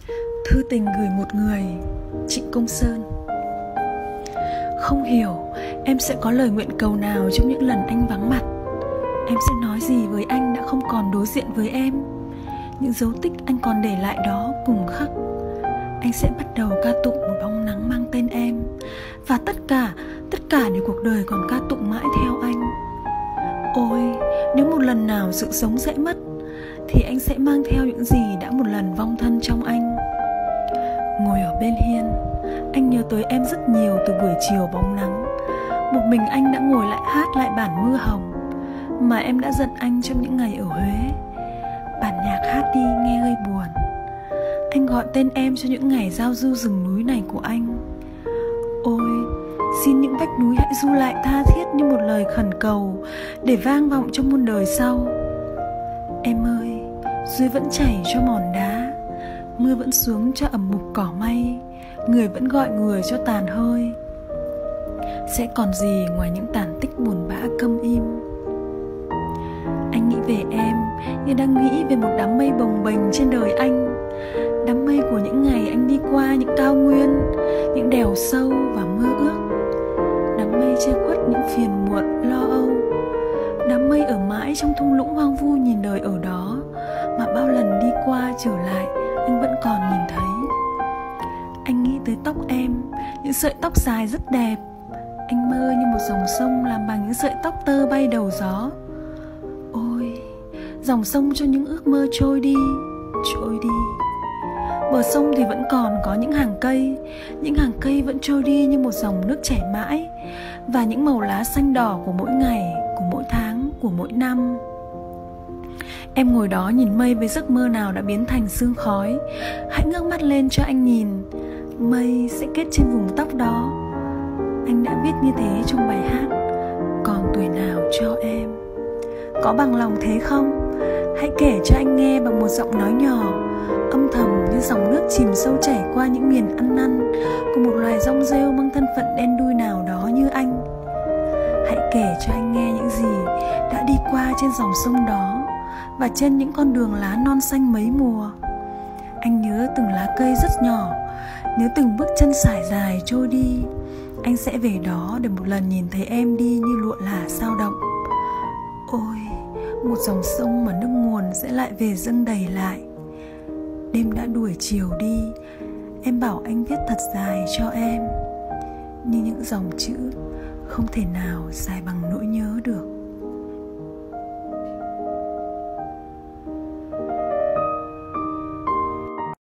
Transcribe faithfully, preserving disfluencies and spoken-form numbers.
Thư tình gửi một người, Trịnh Công Sơn. Không hiểu em sẽ có lời nguyện cầu nào trong những lần anh vắng mặt. Em sẽ nói gì với anh đã không còn đối diện với em. Những dấu tích anh còn để lại đó cùng khắc. Anh sẽ bắt đầu ca tụng một bóng nắng mang tên em. Và tất cả, tất cả để cuộc đời còn ca tụng mãi theo anh. Ôi, nếu một lần nào sự sống sẽ mất, thì anh sẽ mang theo những gì đã một lần vong thân trong anh. Ngồi ở bên hiên, anh nhớ tới em rất nhiều từ buổi chiều bóng nắng. Một mình anh đã ngồi lại hát lại bản Mưa Hồng mà em đã giận anh trong những ngày ở Huế. Bản nhạc hát đi nghe hơi buồn. Anh gọi tên em cho những ngày giao du rừng núi này của anh. Ôi, xin những vách núi hãy du lại tha thiết như một lời khẩn cầu để vang vọng trong muôn đời sau. Em ơi, dưới vẫn chảy cho mòn đá, mưa vẫn xuống cho ẩm mục cỏ may, người vẫn gọi người cho tàn hơi. Sẽ còn gì ngoài những tàn tích buồn bã câm im. Anh nghĩ về em như đang nghĩ về một đám mây bồng bềnh trên đời anh. Đám mây của những ngày anh đi qua những cao nguyên, những đèo sâu và mơ ước. Đám mây che khuất những phiền muộn lo âu. Đám mây ở mãi trong thung lũng hoang vu nhìn đời ở đó, mà bao lần đi qua trở lại anh vẫn còn nhìn thấy. Anh nghĩ tới tóc em, những sợi tóc dài rất đẹp. Anh mơ như một dòng sông làm bằng những sợi tóc tơ bay đầu gió. Ôi, dòng sông cho những ước mơ trôi đi, trôi đi. Bờ sông thì vẫn còn có những hàng cây. Những hàng cây vẫn trôi đi như một dòng nước chảy mãi. Và những màu lá xanh đỏ của mỗi ngày, của mỗi tháng, của mỗi năm. Em ngồi đó nhìn mây với giấc mơ nào đã biến thành sương khói. Hãy ngước mắt lên cho anh nhìn. Mây sẽ kết trên vùng tóc đó. Anh đã viết như thế trong bài hát Còn tuổi nào cho em. Có bằng lòng thế không? Hãy kể cho anh nghe bằng một giọng nói nhỏ, âm thầm như dòng nước chìm sâu chảy qua những miền ăn năn của một loài rong rêu mang thân phận đen đuôi nào đó như anh. Hãy kể cho anh nghe những gì đã đi qua trên dòng sông đó và trên những con đường lá non xanh mấy mùa. Anh nhớ từng lá cây rất nhỏ, nhớ từng bước chân sải dài trôi đi. Anh sẽ về đó để một lần nhìn thấy em đi như lụa là sao động. Ôi, một dòng sông mà nước nguồn sẽ lại về dâng đầy lại. Đêm đã đuổi chiều đi, em bảo anh viết thật dài cho em, như những dòng chữ không thể nào dài bằng nỗi nhớ được.